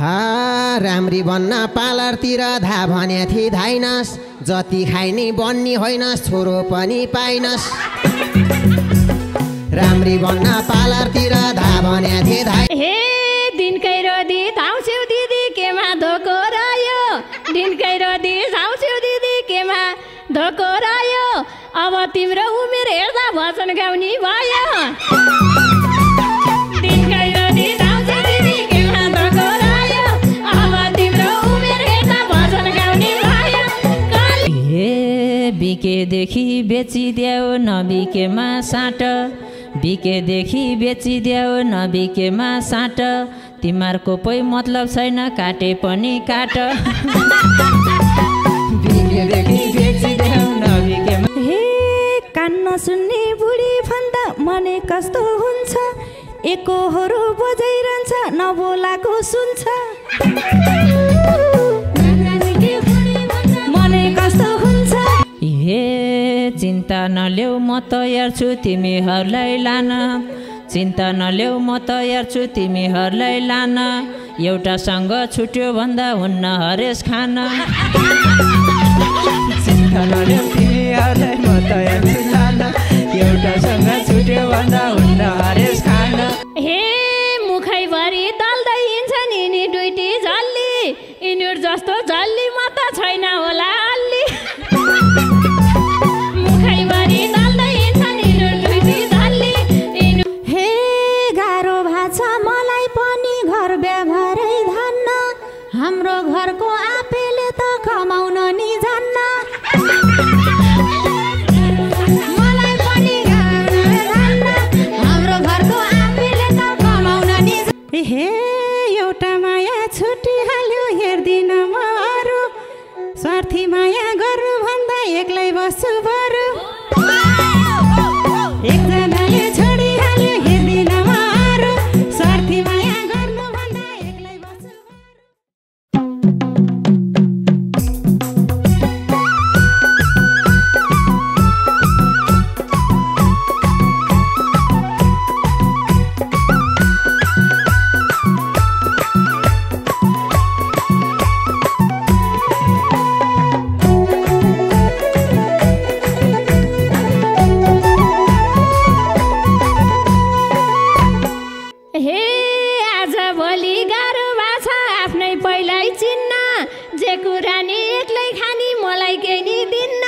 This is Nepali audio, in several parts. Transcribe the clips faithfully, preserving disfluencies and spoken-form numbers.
हा राम्री बन्न पार्लरतिर धा भने थिए धाइनस् जति खाइनी बन्नी होइनस् छोरो पनि पाइनस् राम्री बन्न पार्लरतिर धा भने थिए धाइ हे दिनकै रोदी धाउँछौ दिदी केमा धोको रह्यो दिनकै रोदी धाउँछौ दिदी केमा धोको रह्यो अब तिम्रो उमेर हेर्दा भजन गाउने भयो दिनकै रोदी धाउँछौ दिदी केमा धोको रह्यो अब तिम्रो उमेर हेर्दा भजन गाउने भयो हे बिकेदेखि बेचिदेऊ नबिकेमा साट बिकेदेखि बेचिदेऊ नबिकेमा साट तिमीहरूको पै मतलब छैन काटे पनि काट बिकेदेखि बेचिदेऊ नबिकेमा हे कान नसुन्ने बुढी भन्दा मने कस्तो हुन्छ एकोहोरो बजाइरहन्छ नबोलाको सुन्छ मने कस्तो हुन्छ हे चिन्ता नलेऊ म तयार छु तिमीहरूलाई लान चिन्ता नलेऊ म तयार छु तिमीहरूलाई लान एउटासँग छुट्यो भन्दा हुन्न हरेस खान चिन्ता नलेऊ तिमीहरूलाई म तयार छु लान एउटासँग छुट्यो भन्दा हुन्न हरेस खान हे मुखैभरि दल्दै हिँड्छ नि नि दुईटी झल्ली यिनीहरू जस्तो झल्ली म त छैन होला अल्ली मुखैभरि दल्दै हिँड्छ नि दुईटी झल्ली हे गाह्रो भाछ मलाई पनि घर व्यवहारै धान्न हाम्रो घरको आपेले त कमाउन नि जान्न मलाई पनि गाह्रो धान्न हाम्रो घरको आपेले त कमाउन नि हे एउटा माया छुटिहाल्यो हेर्दिन म अरू स्वार्थी माया गर्नु भन्दा एक्लै बस्छु बरु एकजनाले छोडिहाल्यो हेर्दिन म अरू स्वार्थी माया गर्नु भन्दा एक्लै बस्छु हे आज भोलि गाह्रो भाछ आफ्नै पहिल्यै चिन्न जे कुरा नि एक्लै खानी मलाई केही नि दिन्न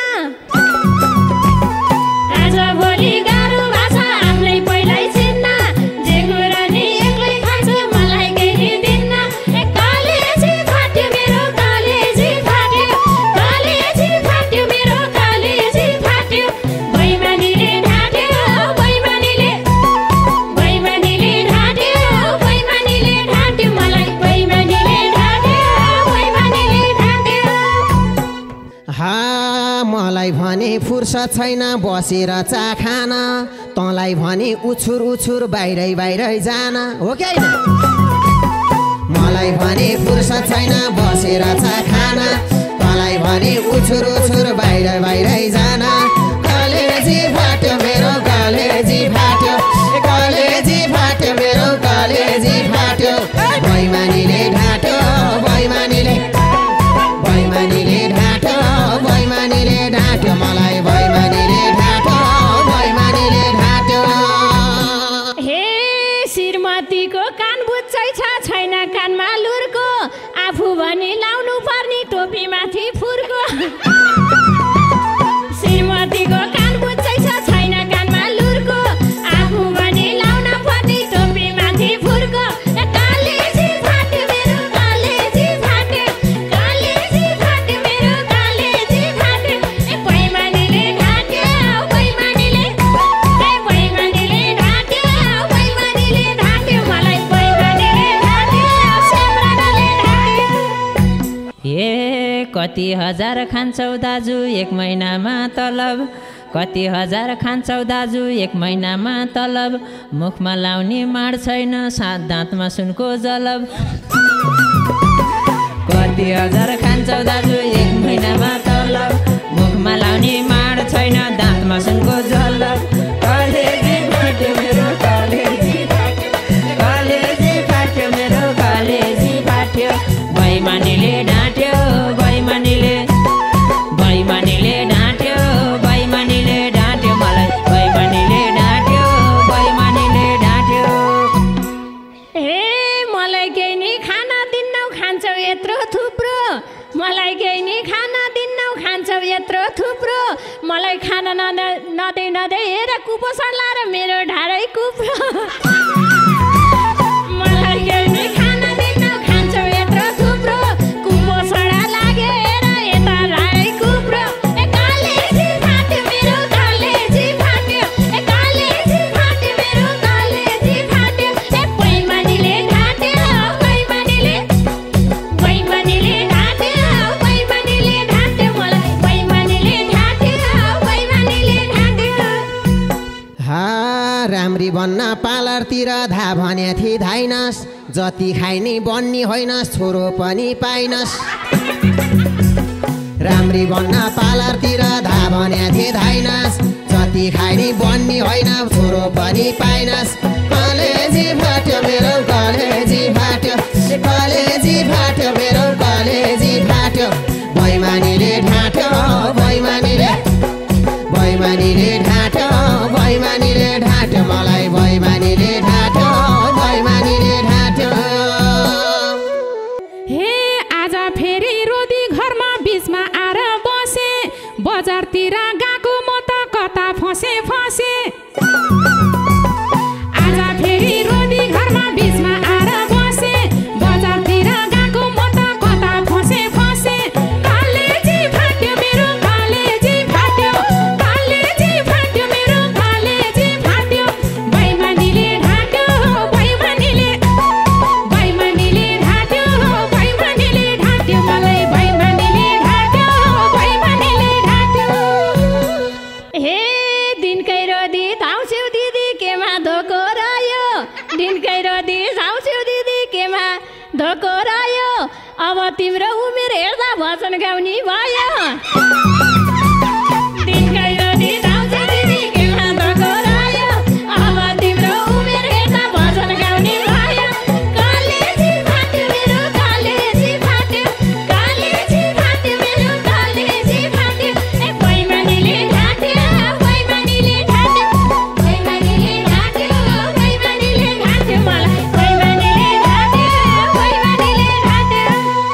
आज भोलि गाह्रो भाछ आफ्नै पहिल्यै चिन्न जे कुरा नि एक्लै खान्छु मलाई केही नि दिन्न ए कलेजी फाट्यो मेरो कलेजी फाट्यो कलेजी फाट्यो मेरो कलेजी फाट्यो बैमानीले ढाट्यो बैमानीले बैमानीले हा मलाई भने फुर्सद छैन बसेर चा खान तँलाई भने उछुर उछुर बाहिरै बाहिरै जान हो कि होइन मलाई भने फुर्सद छैन बसेर चा खान तँलाई भने उछुर उछुर बाहिरै बाहिरै जान कलेजी फाट्यो मेरो कलेजी फाट्यो कलेजी फाट्यो मेरो कलेजी फाट्यो बैमानीले ढाट्यो बैमानीले बैमानीले ढाट्यो बैमानीले ढाट्यो मलाई बैमानीले ढाट्यो बैमानीले ढाट्यो हे श्रीमतीको कान बुच्चै छ छैन कानमा लुर्को आफू भनी लाउनु पर्ने टोपीमाथि फुर्को श्रीमतीको कान बुच्चै छ छैन कानमा लुर्को आफू भनी लाउन पर्ने टोपीमाथि फुर्को कलेजी फाट्यो मेरो कलेजी फाट्यो कलेजी फाट्यो मेरो कलेजी फाट्यो ए बैमानीले ढाट्यो बैमानीले ए बैमानीले ढाट्यो बैमानीले ढाट्यो मलाई बैमानीले ढाट्यो सेम्राले ढाट्यो हे कति हजार खान्छौ दाजु एक महिनामा तलब कति हजार खान्छौ दाजु एक महिनामा तलब मुखमा लाउने माड छैन सात दाँतमा सुनको जलब कति हजार खान्छौ दाजु एक महिनामा तलब मुखमा लाउने माड छैन दाँतमा सुनको जलब कलेजी फाट्यो मेरो कलेजी फाट्यो कलेजी फाट्यो मेरो कलेजी फाट्यो यत्रो थुप्रो मलाई केही नि खान दिन्नौ खान्छौ यत्रो थुप्रो मलाई खान नदै नदै हेर कुपोषण लाएर मेरो ढाडै कुप्रो मलाई केही नि खान दिन्नौ खान्छौ यत्रो थुप्रो कुपोषण लाग्यो हेर यता ढाडै कुप्रो ए कलेजी फाट्यो मेरो कलेजी फाट्यो ए कलेजी फाट्यो मेरो कलेजी फाट्यो ए बैमानीले ढाट्यो बैमानीले बैमानीले ढाट्यो बैमानीले ढाट्यो मलाई बैमानीले ढाट्यो बैमानीले ढाट्यो हा राम्री बन्न पार्लरतिर धा भने थिए धाइनस् जति खाइनी बन्नी होइनस् छोरो पनि पाइनस् राम्री बन्न पार्लरतिर धा भने थिए धाइनस् जति खाइनी बन्नी होइन छोरो पनि पाइनस् कलेजी फाट्यो मेरो कलेजी फाट्यो कलेजी फाट्यो मेरो कलेजी फाट्यो बैमानीले ढाट्यो बैमानीले बैमानीले ढाट्यो बैमानीले ढाट्यो मलाई बैमानीले ढाट्यो बैमानीले ढाट्यो हे आज फेरि रोदी घरमा बिचमा आएर बसे बजारतिर गएको म त कता फसे फसे आज फेरि रोदी घरमा बिचमा आएर बसे बजारतिर गएको म त कता फसे फसे कलेजी फाट्यो मेरो कलेजी फाट्यो कलेजी फाट्यो मेरो कलेजी फाट्यो बैमानीले ढाट्यो बैमानीले बैमानीले ढाट्यो बैमानीले ढाट्यो मलाई बैमानीले ढाट्यो बैमानीले ढाट्यो हे दिनकै रोदी धाउँछौ दिदी केमा धोको रह्यो दिनकै रोदी धाउँछौ दिदी केमा धोको रह्यो अब तिम्रो उमेर हेर्दा भजन गाउने भयो दिनकै रोदी धाउँछौ दिदी केमा धोको रह्यो अब तिम्रो उमेर हेर्दा भजन गाउने भयो कलेजी फाट्यो मेरो कलेजी फाट्यो कलेजी फाट्यो मेरो कलेजी फाट्यो ए बैमानीले ढाट्यो बैमानीले ढाट्यो बैमानीले ढाट्यो बैमानीले ढाट्यो मलाई बैमानीले ढाट्यो बैमानीले ढाट्यो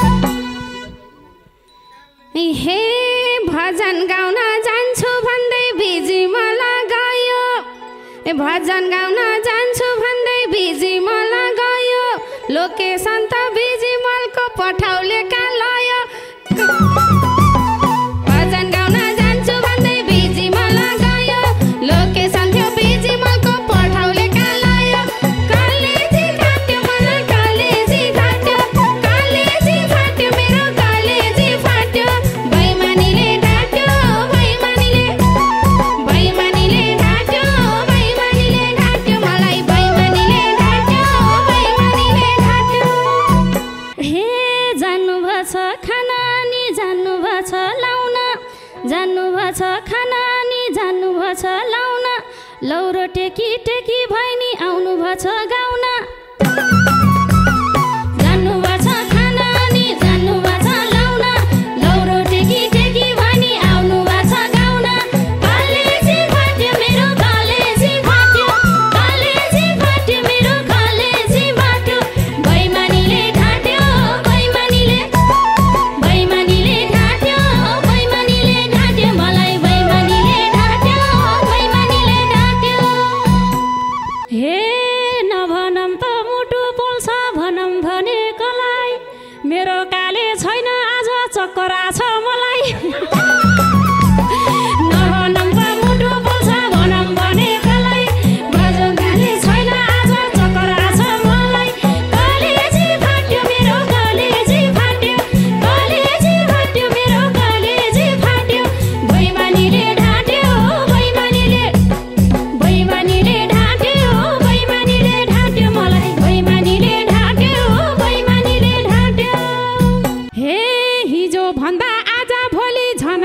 हे भजन गाउन जान्छु भन्दै बिजी मलाई गयो ए भजन गाउन जान्छु भन्दै बिजी मलाई गयो लोकेसन त बिजी मलको पठाउले का लयो भजन गाउन जान्छु भन्दै बिजी मलाई गयो लोकेसन थियो बिजी मलको पठाउले का लयो कलेजी फाट्यो मलाई कलेजी फाट्यो कलेजी फाट्यो मेरो कलेजी फाट्यो बैमानीले ढाट्यो बैमानीले बैमानीले ढाट्यो बैमानीले ढाट्यो मलाई बैमानीले ढाट्यो बैमानीले ढाट्यो हे जान्नुभएछ खाना नि जान्नुभएछ लाउन जान्नुभएछ खाना नि जान्नुभएछ लाउन लौरो टेकी टेकी भैनी आउनुभएछ गाउन जान्नुभएछ खाना नि जान्नुभएछ लाउन लौरो टेकी टेकी भैनी आउनुभएछ गाउन कलेजी फाट्यो मेरो कलेजी फाट्यो कलेजी फाट्यो मेरो कलेजी फाट्यो बैमानीले ढाट्यो बैमानीले बैमानीले ढाट्यो बैमानीले ढाट्यो मलाई बैमानीले ढाट्यो बैमानीले ढाट्यो हे नभनम त मुटु पोल्छ भनम भनेकोलाई मेरो काले छैन आज चक्कर आछ मलाई नभनम त मुटु पोल्छ भनम भनेकोलाई बाजो काले छैन आज चक्कर आछ मलाई कलेजी फाट्यो मेरो कलेजी फाट्यो कलेजी फाट्यो मेरो कलेजी फाट्यो बैमानीले ढाट्यो बैमानीले बैमानीले ढाट्यो बैमानीले ढाट्यो मलाई बैमानीले ढाट्यो बैमानीले ढाट्यो हे हिजो भन्दा आज भोलि झन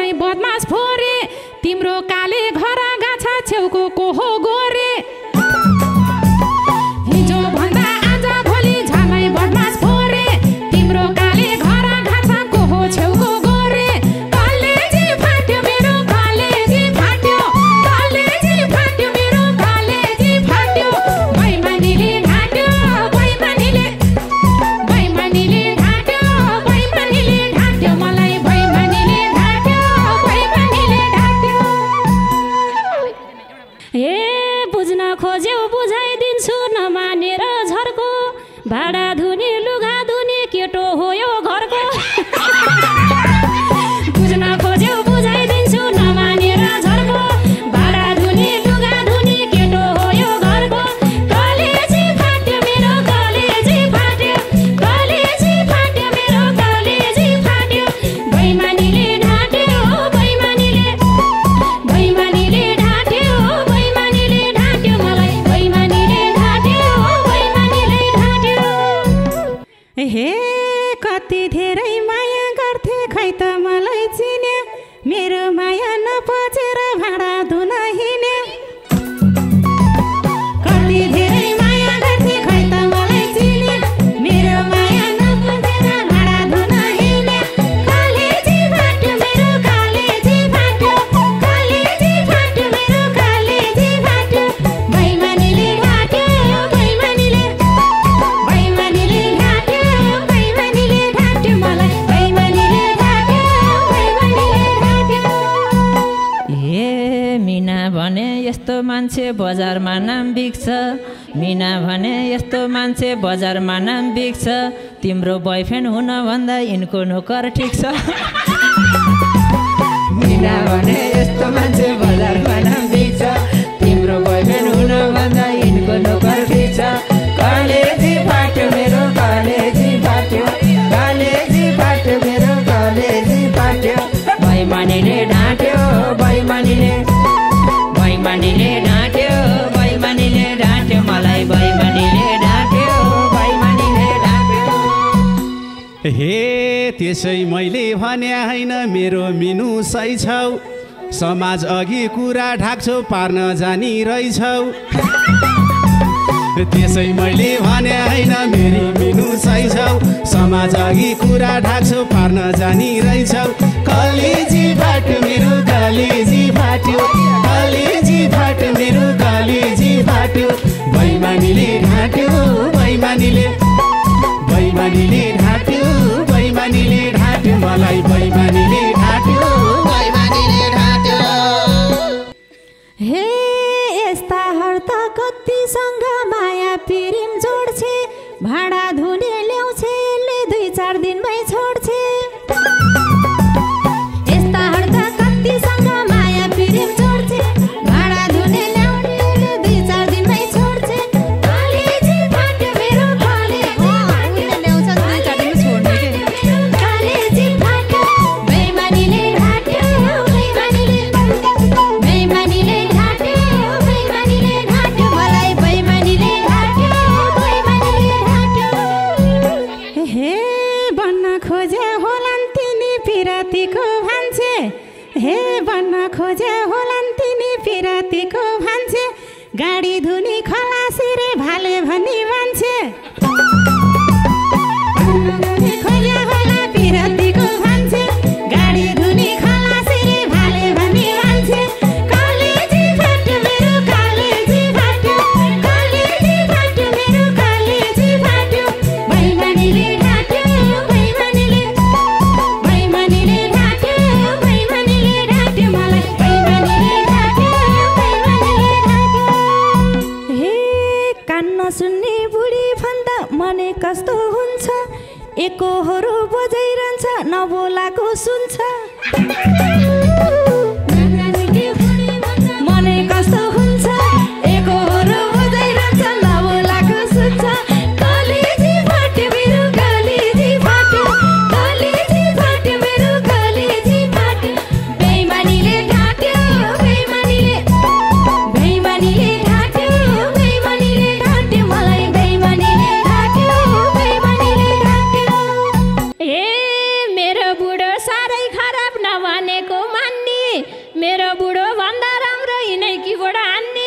कति धेरै माया गर्थे खै त मलाई चिने मेरो माया नपचेर भाडा धुन हिँडे कति धेरै माया गर्थे खै त मलाई चिने मेरो माया नपचेर भाडा धुन हिँडे कालेजी फाट्यो मेरो कालेजी फाट्यो कालेजी फाट्यो मेरो कालेजी फाट्यो बैमानीले ढाट्यो बैमानीले बैमानीले ढाट्यो बैमानीले ढाट्यो मलाई बैमानीले ढाट्यो बैमानीले ढाट्यो। ए मिना भने यस्तो मान्छे बजारमा नाम बिग्छ मिना भने यस्तो मान्छे बजारमा नाम बिग्छ तिम्रो बोयफ्रेन्ड हुनभन्दा यिनको नोकर ठिक छ मिना भने यस्तो मान्छे बजारमा नाम बिग्छ तिम्रो बोयफ्रेन्ड हुनभन्दा यिनको नोकर ठिक छ कालेजी फाट्यो मेरो कालेजी फाट्यो कालेजी फाट्यो मेरो कालेजी फाट्यो बैमानीले ढाट्यो बैमानीले बैमानीले ढाट्यो बैमानीले ढाट्यो मलाई बैमानीले ढाट्यो बैमानीले ढाट्यो। हे त्यसै मैले भने होइन मेरो मिनु सही छौ समाज अघि कुरा ढाक्छौ पार्न जानी रहेछौ त्यसै मैले भने होइन मेरी मिनु सही छौ समाज अघि कुरा ढाक्छौ पार्न जानी रहेछौ कलेजी फाट्यो मेरो कलेजी फाट्यो कलेजी फाट्यो मेरो कलेजी फाट्यो बैमानीले ढाट्यो बैमानीले बैमानीले ढाट्यो बैमानीले ढाट्यो मलाई बैमानीले ढाट्यो बैमानीले ढाट्यो। हे यस्ता हर्त कतिसँग माया पिरिम जोड्छे भाडा धुने ल्याउँछे ले दुई चार दिनमै छोड्छे यस्ता हर्त कतिसँग माया पिरिम जोड्छे भाडा धुने ल्याउने ले दुई चार दिनमै छोड्छे कालेजी फाट्यो मेरो कालेजी ल्याउँछ दुई चार दिनमा छोड्ने के कालेजी फाट्यो बैमानीले ढाट्यो बैमानीले बैमानीले ढाट्यो बैमानीले ढाट्यो मलाई बैमानीले ढाट्यो बैमानीले ढाट्यो। हे बन्न खोजे होलान् तिनी पिरातीको भान्से हे बन्न खोजे होलान् तिनी पिरातीको भान्से गाडी धुनी खलासी रे भाले भनी मान्छे खोजे होला पिरातीको भान्से गाडी धुनी खलासी रे भाले भनी मान्छे कालेजी फाट्यो मेरो कालेजी फाट्यो कालेजी फाट्यो मेरो कालेजी फाट्यो बैमानीले ढाट्यो बैमानीले बैमानीले ढाट्यो बैमानीले ढाट्यो मलाई बैमानीले ढाट्यो बैमानीले ढाट्यो। हे कान नसुन्ने बुढी भन्दा मने कस्तो हुन्छ एकोहोरो बजाइरहन्छ नबोलाको सुन्छ मने कस्तो हुन्छ एकोहोरो बजाइरहन्छ नबोलाको सुन्छ कालेजी फाट्यो मेरो कालेजी फाट्यो कालेजी फाट्यो मेरो कालेजी फाट्यो बैमानीले ढाट्यो बैमानीले बैमानीले ढाट्यो बैमानीले ढाट्यो मलाई बैमानीले ढाट्यो बैमानीले ढाट्यो। ए मेरो बुढो साह्रै खराब नभनेको मान्ने मेरो बुढो भन्दा राम्रो यिनै किबाट हान्ने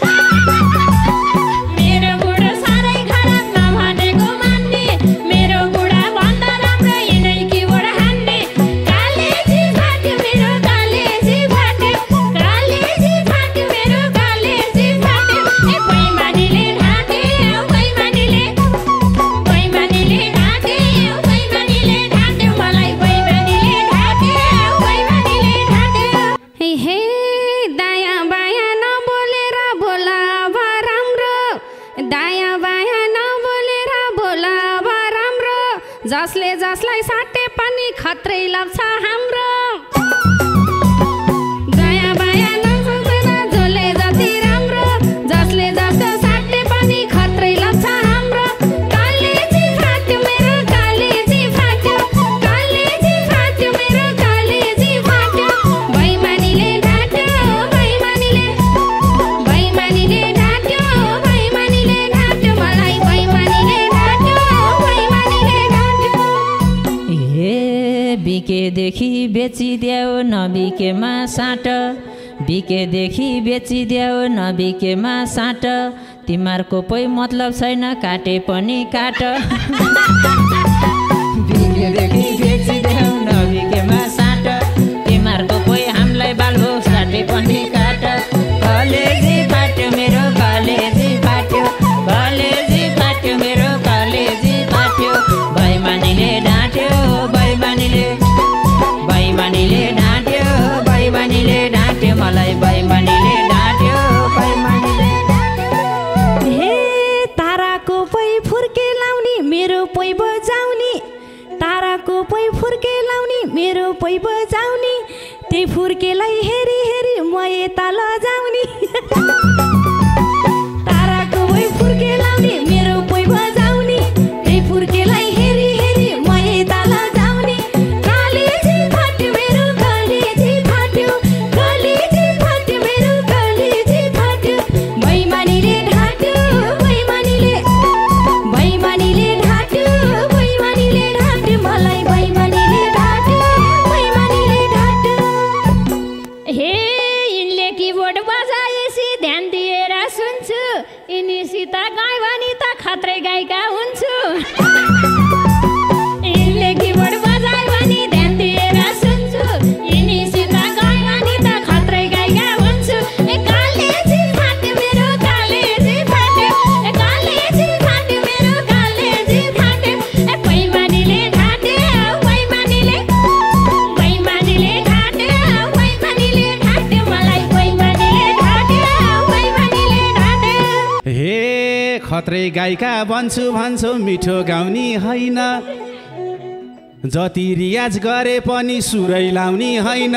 मेरो बुढो साह्रै खराब नभनेको मान्ने मेरो बुढा भन्दा राम्रो यिनै किबाट हान्ने कालेजी फाट्यो मेरो कालेजी फाट्यो कालेजी फाट्यो मेरो कालेजी फाट्यो ए बैमानीले ढाट्यो बैमानीले बैमानीले ढाट्यो बैमानीले ढाट्यो मलाई बैमानीले ढाट्यो बैमानीले ढाट्यो। हे दायाँ बायाँ नबोलेर बोला अब राम्रो दायाँ बायाँ नबोलेर बोला अब राम्रो जसले जसलाई साटे पनि खत्रै लप्छ हाम्रो दायाँ बायाँ नसोचेर जसले जति राम्रो जसले जस्तो साटे पनि खत्रै लप्छ हाम्रो कालेजी फाट्यो मेरो कालेजी फाट्यो कालेजी फाट्यो मेरो कालेजी फाट्यो बैमानीले ढाट्यो बैमानीले बैमानीले ढाट्यो बैमानीले ढाट्यो मलाई बैमानीले ढाट्यो बैमानीले ढाट्यो। बिकेदेखि बेचिदेऊ नबिकेमा साट बिकेदेखि बेचिदेऊ नबिकेमा साट तिमीहरूको कोही मतलब छैन काटे पनि काट बिकेदेखि बेचिदेऊ नबिकेमा साट तिमीहरूको कोही हामीलाई बाल्भो साटे पनि काट कलेजी फाट्यो मेरो कलेजी फाट्यो कलेजी फाट्यो मेरो कलेजी फाट्यो बैमानीले ढाँट्यो बैमानीले बैमानीले ढाँट्यो बैमानीले ढाँट्यो मलाई बैमानीले ढाँट्यो बैमानीले हे ताराको पै फुर्के लाउने मेरो पै बजाउने ताराको पै फुर्के लाउने मेरो पै बजाउने त्यही फुर्केलाई हेरी हेरी म यता लजाउने ताराको पै फुर्के लाउने मेरो पै बजाउने त्यही फुर्केलाई हेरी हेरी म यता लजाउने कलेजी फाट्यो मेरो कलेजी फाट्यो कलेजी फाट्यो मेरो कलेजी फाट्यो बैमानीले ढाँट्यो बैमानीले बैमानीले ढाँट्यो बैमानीले ढाँट्यो मलाई बैमानीले ढाँट्यो बैमानीले ढाँट्यो हे यिनले किबोर्ड बजाएपछि ध्यान दिएर सुन्छु यिनीसित गाई भने त खत्रै गायिका हुन्छु यिनले किबोर्ड बजायो भने ध्यान दिएर सुन्छु यिनीसित गाई भने त खत्रै गायिका हुन्छु ए कलेजी फाट्यो मेरो कलेजी फाट्यो ए कलेजी फाट्यो मेरो कलेजी फाट्यो ए बैमानीले ढाँट्यो बैमानीले बैमानीले ढाँट्यो बैमानीले ढाँट्यो मलाई बैमानीले ढाँट्यो बैमानीले ढाँट्यो हे खत्रै गायिका बन्छु भन्छौ मिठो गाउने होइन जति रियाज गरे पनि सुरै लाउने होइन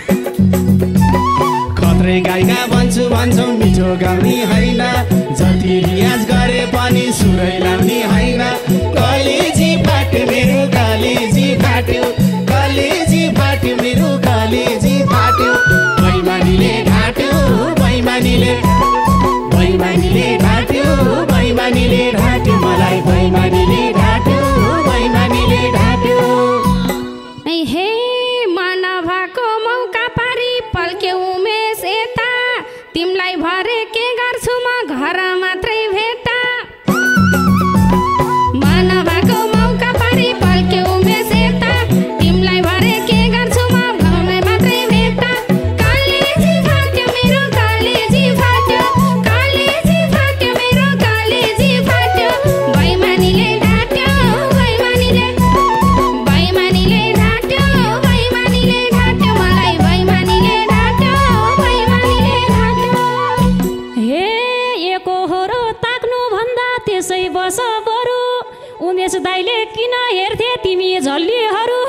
खत्रै गायिका बन्छु भन्छौ मिठो गाउने होइन जति रियाज गरे पनि सुरै लाउने होइन कलेजी फाट्यो मेरो कलेजी फाट्यो कलेजी फाट्यो मेरो कलेजी फाट्यो बैमानीले ढाँट्यो बैमानीले बैमानीले ढाँट्यो बैमानीले ढाँट्यो मलाई बैमानीले ढाँट्यो बैमानीले ढाँट्यो हे मानवको मौका पारी पल्क्यो उमेश यता तिमीलाई भरे के गर्छु म घर मात्रै भेटा मानवको मौका पारी पल्क्यो उमेश यता तिमीलाई भरे के गर्छु म घरमै मात्रै भेटा कलेजी फाट्यो मेरो कलेजी फाट्यो कलेजी फाट्यो मेरो कलेजी फाट्यो बैमानीले ढाँट्यो बैमानीले बैमानीले ढाँट्यो बैमानीले ढाँट्यो मलाई बैमानीले ढाँट्यो बैमानीले ढाँट्यो हे एको होरो ताक्नु भन्दा त्यसै बस बरु उमेश दाइले किन हेर्थे तिमी झल्लीहरू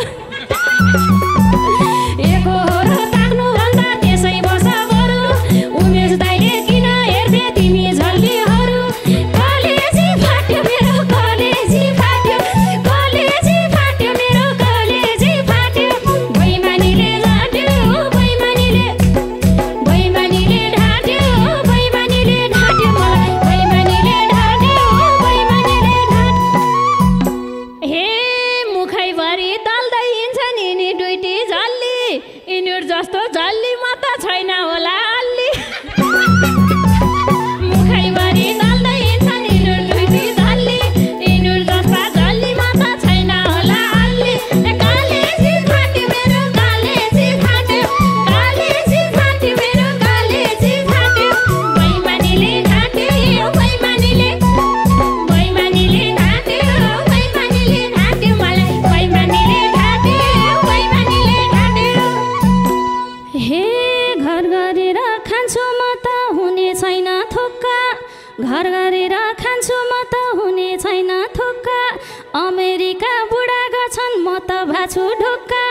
एको होरो ताक्नु भन्दा त्यसै बस बरु उमेश दाइले किन हेर्थे तिमी झल्लीहरू कलेजी फाट्यो मेरो कलेजी फाट्यो कलेजी फाट्यो मेरो कलेजी फाट्यो बैमानीले ढाँट्यो बैमानीले बैमानीले ढाँट्यो बैमानीले ढाँट्यो मलाई बैमानीले ढाँट्यो बैमानीले ढाँट्यो हे मुखैभरि दल्दै हिँड्छन् यिनी दुईटी झल्ली यिनीहरू जस्तो झल्ली म त छैन होला अल्ली मुखैभरि दल्दै हिँड्छन् यिनीहरू दुईटी झल्ली यिनीहरू जस्ता झल्ली म त छैन होला अल्ली ए कलेजी फाट्यो मेरो कलेजी फाट्यो कलेजी फाट्यो मेरो कलेजी फाट्यो बैमानीले ढाँट्यो बैमानीले बैमानीले ढाँट्यो बैमानीले ढाँट्यो मलाई बैमानीले ढाँट्यो बैमानीले ढाँट्यो हे घर गरेर खान्छु म त हुने छैन थोक्का घर गरेर खान्छु म त हुने छैन थोक्का अमेरिका बुढा गछन् म त भाछु ढोक्का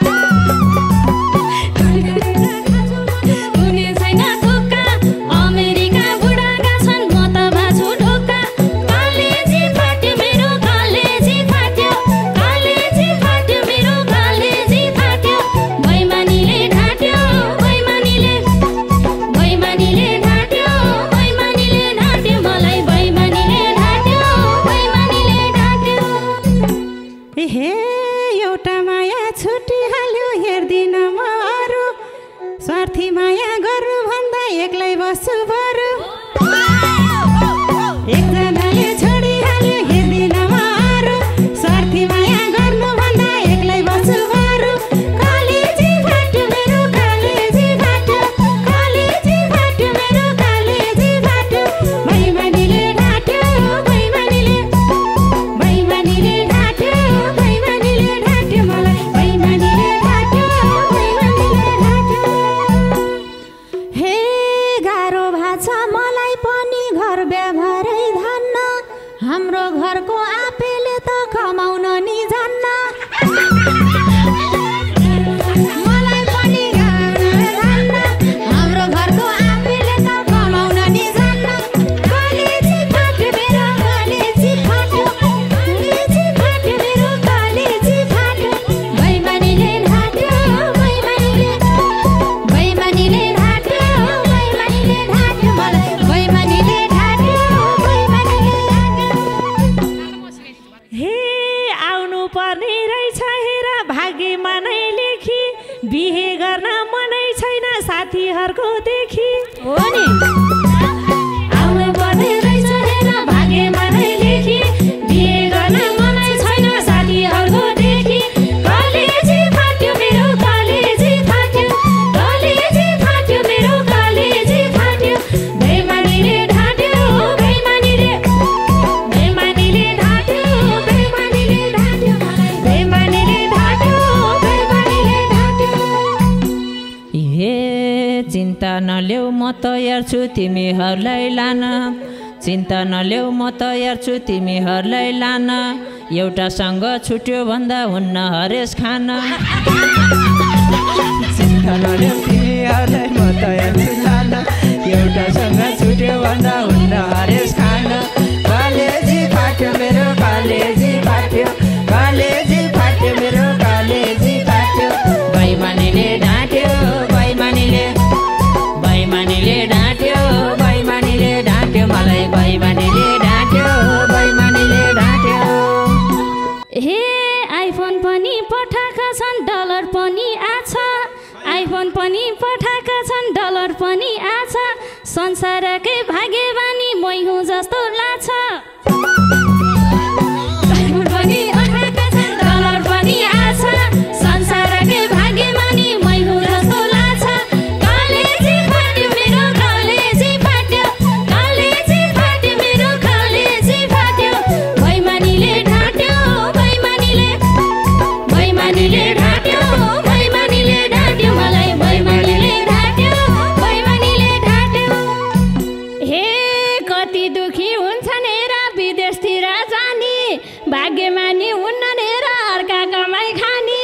हुने छैन थोक्का अमेरिका बुढा गछन् म त भाछु ढोक्का कलेजी फाट्यो मेरो कलेजी फाट्यो कलेजी फाट्यो मेरो कलेजी फाट्यो बैमानीले ढाँट्यो बैमानीले बैमानीले ढाँट्यो बैमानीले ढाँट्यो मलाई बैमानीले ढाँट्यो बैमानीले ढाँट्यो हे एउटा माया छुटिहाल्यो हेर्दिन म अरू स्वार्थी माया गर्नु भन्दा एक्लै बस्छु बरु एकजनाले छोडिहाल्यो हेर्दिन म अरू स्वार्थी माया गर्नु भन्दा एक्लै बस्छु बरु कलेजी फाट्यो मेरो कलेजी फाट्यो कलेजी फाट्यो मेरो कलेजी फाट्यो बैमानीले ढाट्यो बैमानीले बैमानीले ढाट्यो बैमानीले ढाट्यो मलाई बैमानीले ढाट्यो बैमानीले ढाट्यो हे गाह्रो भाछ मलाई पनि घर व्यवहारै धान्न हाम्रो घरको आपेले त कमाउन नि जान्न मलाई पनि गाह्रो धान्न हाम्रो घरको आपेले त कमाउन नि जान्न कलेजी फाट्यो मेरो कलेजी फाट्यो कलेजी फाट्यो मेरो कलेजी फाट्यो बैमानीले ढाट्यो बैमानीले बैमानीले ढाट्यो बैमानीले ढाट्यो मलाई बैमानीले ढाट्यो बैमानीले हे आउनु पर्ने रहेछ हेर भाग्यमा नै लेखी बिहे गर्न मनै छैन साथीहरूको देखि हो नि आउनु पर्ने रहेछ हेर भाग्यमा नै लेखी बिहे गर्न मनै छैन साथीहरूको देखि कलेजी फाट्यो मेरो कलेजी फाट्यो कलेजी फाट्यो मेरो कलेजी फाट्यो बैमानीले ढाट्यो बैमानीले बैमानीले ढाट्यो बैमानीले ढाट्यो मलाई बैमानीले ढाट्यो बैमानीले ढाट्यो हे चिन्ता नलेऊ म तयार छु तिमीहरूलाई लान चिन्ता नलेऊ म तयार छु तिमीहरूलाई लान एउटासँग छुट्यो भन्दा हुन्न हरेस खान चिन्ता नलेऊ तिमीहरूलाई म तयार छु लान एउटासँग छुट्यो भन्दा हुन्न हरेस खान कलेजी फाट्यो मेरो कलेजी फाट्यो कलेजी फाट्यो मेरो कलेजी फाट्यो बैमानीले ढाँट्यो बैमानीले बैमानीले ढाँट्यो बैमानीले ढाँट्यो मलाई बैमानीले ढाँट्यो बैमानीले ढाँट्यो हे आइफोन पनि पठाएका छन् डलर पनि आछ आइफोन पनि पठाएका छन् डलर पनि आछ संसारकै भाग्यवानी मै हुँ जस्तो लाग्छ आइफोन पनि पठाएका छन् डलर पनि आछ संसारकै भाग्यवानी मै हुँ जस्तो लाग्छ कलेजी फाट्यो मेरो कलेजी फाट्यो कलेजी फाट्यो मेरो कलेजी फाट्यो बैमानीले ढाट्यो बैमानीले बैमानीले ढाट्यो बैमानीले ढाट्यो मलाई बैमानीले ढाट्यो बैमानीले ढाट्यो हे कति दुखी हुन्छन् हेर विदेशतिर जाने भाग्यमानी हुन्न हेर अर्का कमाइ खाने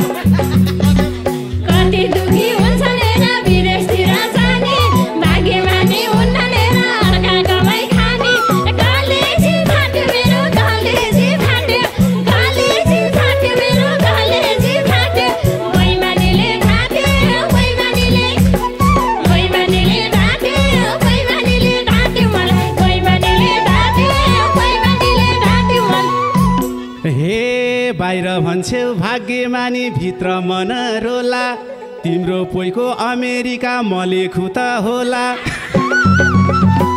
कति दुखी हुन्छन् हेर विदेशतिर जाने भाग्यमानी हुन्न हेर अर्का कमाइ खाने कलेजी फाट्यो मेरो कलेजी फाट्यो कलेजी फाट्यो मेरो कलेजी फाट्यो बैमानीले ढाट्यो बैमानीले बैमानीले ढाट्यो बैमानीले ढाट्यो मलाई बैमानीले ढाट्यो बैमानीले ढाट्यो मलाई हे बाहिर भन्छौ भाग्यमानी भित्र मन रोला तिम्रो पोइको अमेरिका मलेखु त होला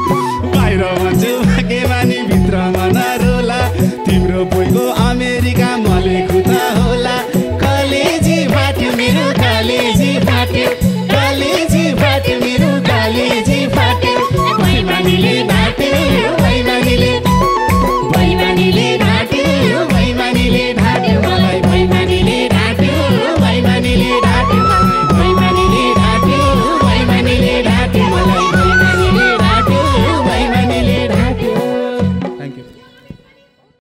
बाहिर भन्छौ भाग्यमानी भित्र मन रोला तिम्रो पोइको अमेरिका